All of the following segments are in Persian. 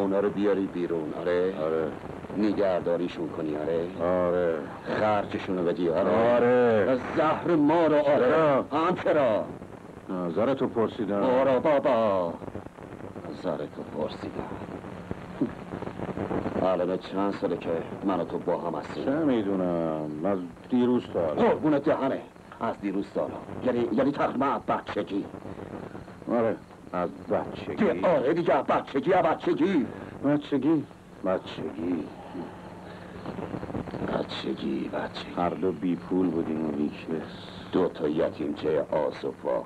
اونا رو بیاری بیرون. آره نگهداریشون کنی. آره خرجشون رو بدی. آره زهر ما رو. آره هم چرا نظرتو پرسیدم. آره بابا نظرتو پرسیدم. حالا چند ساله که من و تو با هم هستیم؟ چه میدونم از دیروز تا حالا. قربون دهنه از دیروز تا حالا. یعنی تقریبا بچگی. آره از بچگی. آره دیگه بچگی. هر دو بی پول بودیم و بی کس. 2 یتیمچه آس و پاس.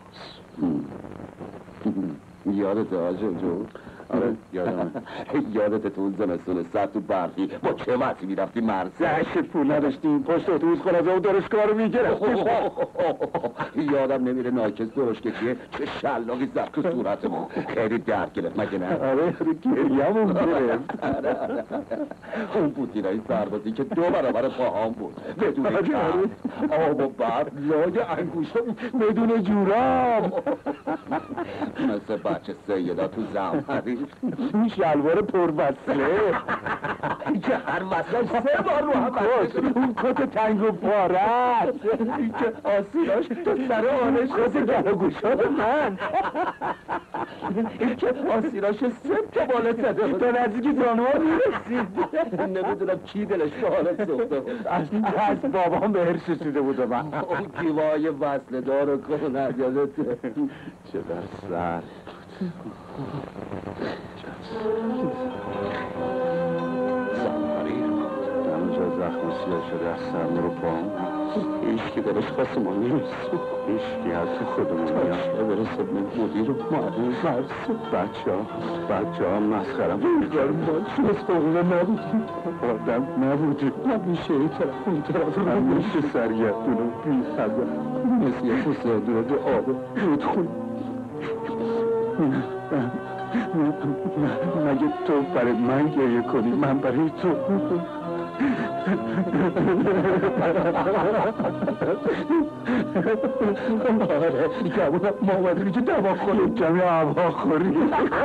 یادت آجا جو؟ آره یادم. یادت تو اون زمستون سرد تو برفی با چه وقتی میرفتی مرزه؟ دشت پول نداشتیم پشت اتوبوس خلاصه و درشگاه رو میگرفتیم. یادم نمیره ناکس درشکشیه چه شلاقی زد تو صورتمون. خیلی درد گرفت مگه نه؟ آره گریه‌مون گرفت. اون پوتینای سربازی که 2 برابر پاهام بود بدون کم آب و برد لای انگوشم بدون جوراب. مثل بچه سیدا تو زمهری. این شلوار پروصله که هر وصلش 3 بار رو هم اون کت تنگ و پارت که آسیراش تو سر آنش کت گر و گوشات من که آسیراش 3 تا بالا زده بود. تا نزدیک زانوها میرسید. نمیدونم کی دلش به حالت سخته بود. از بابام به هرش رسیده بود من. اون گیوای وصله دار کن یادته. چقدر سر زمهری همونجا زخم سیاه شده از سرم رو پاهم. هیچکی دلش خواست ما نیست. هیچکی از تو خودمون چه برسه به مدیر و معلم مرسو. بچه ها مسخرم. بیگار ما چیز بقیه نبودیم. آدم نبودیم. همیشه این طرف اون طرف همیشه سرگردون و بی خبر مثل یه خوصه دورد آب رودخون. مگه تو برای من گریه کنی من برای تو. آره دیگه ما اومدیم اینجا دوا کنیم. کمی هوا خوری.